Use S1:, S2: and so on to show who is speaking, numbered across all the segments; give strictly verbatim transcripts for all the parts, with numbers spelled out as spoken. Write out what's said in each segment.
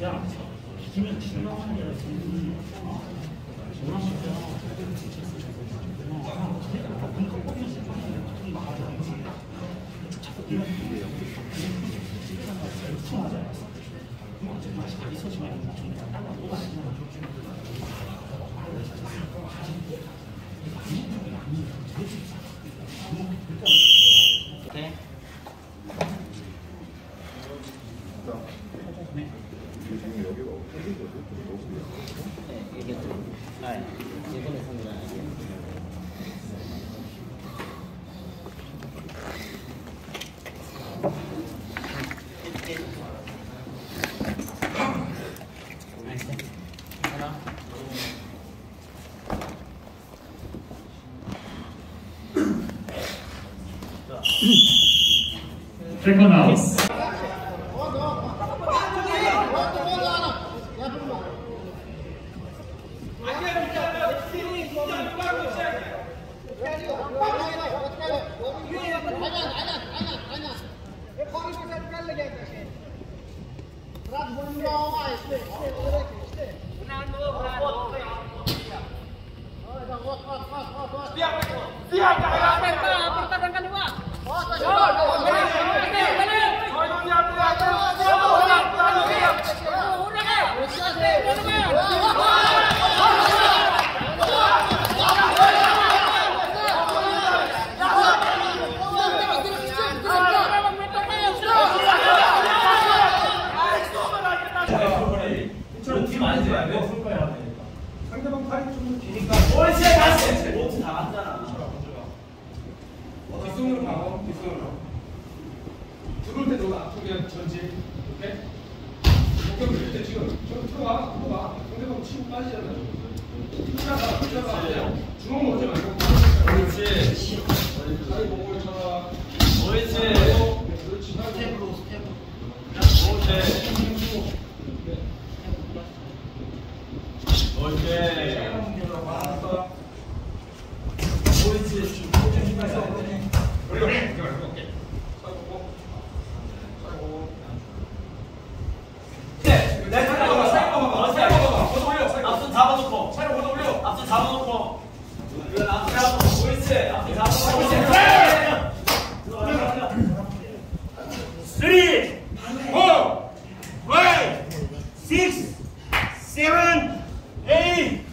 S1: 야, 비키면 진정한 게 아니라
S2: 세컨 아웃.
S3: 상대방 팔이 좀 기니까.
S4: 옳지, 다시. 옳지, 다 맞잖아.
S3: 뒷손으로 가고, 뒷손으로. 들어올 때 너가 앞쪽에 전진. 오케이? 목격 밀 때 지금 저 들어가, 들어가. 상대방 치고 빠지잖아. 들어가, 들어가. 주먹 먼저 말고.
S4: 옳지.
S3: 다리 목을 쳐라.
S4: 옳지.
S3: 그렇지.
S1: 스텝으로 스텝으로.
S4: 옳지. 옳지.
S3: 올려. 이렇게 말고. 오케이. 살고. 살고.
S4: 네. 내 차례 봐봐. 차례 봐봐. 차례 봐봐.
S3: 걷어 올려.
S4: 앞손 잡아놓고.
S3: 차례 걷어 올려.
S4: 앞손 잡아놓고. 이건 앞손 잡아놓고. 옳지. 앞손 잡아놓고. 옳지.
S1: Three, four, five, six, seven, eight.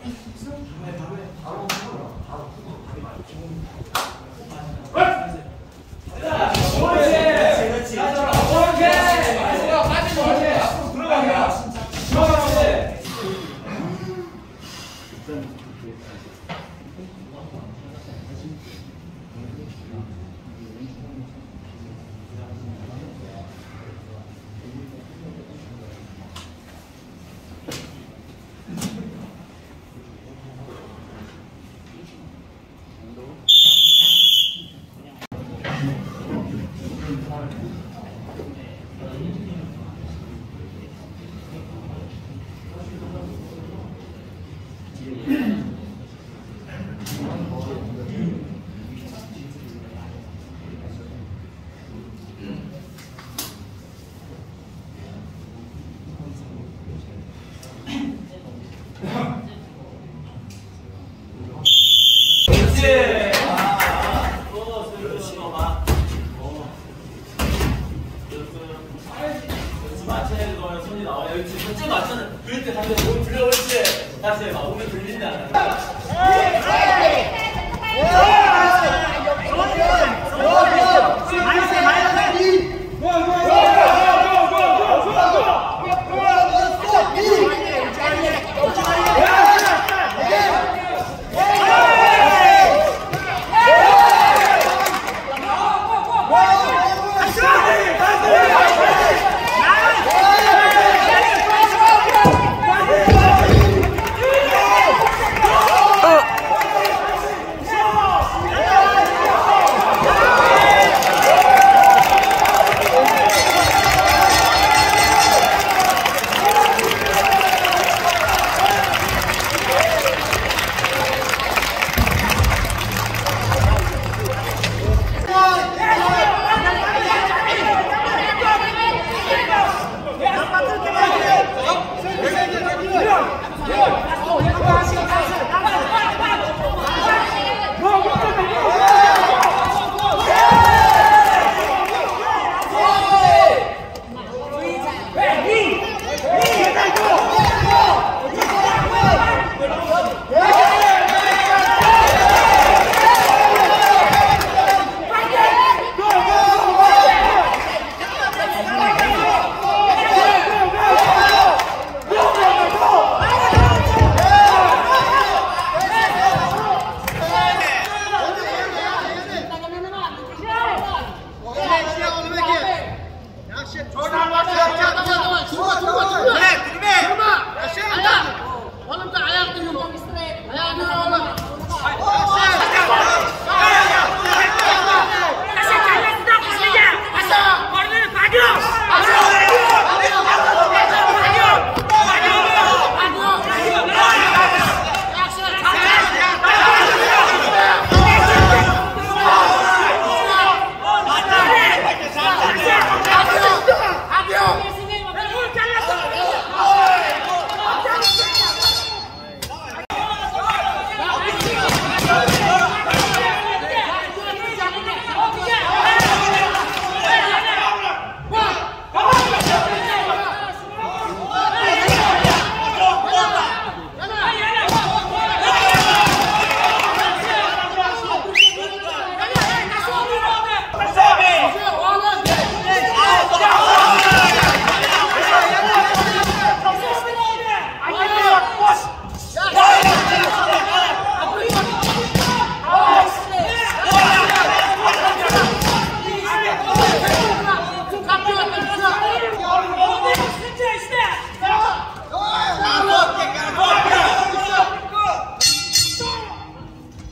S4: 손이 나와. 여기 지금 전체 맞잖아. 그럴 때 다시 몸 들려. 옳지. 다시 해봐. 몸이 들린다.